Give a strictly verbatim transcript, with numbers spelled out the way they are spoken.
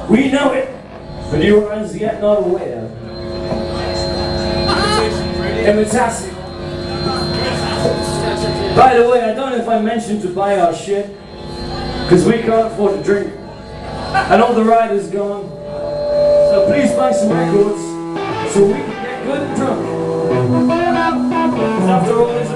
We know it, but you are as yet not aware. Imitation. By the way, I don't know if I mentioned to buy our shit, because we can't afford to drink, and all the riders gone. So please buy some records, so we can get good and drunk. 'Cause after all this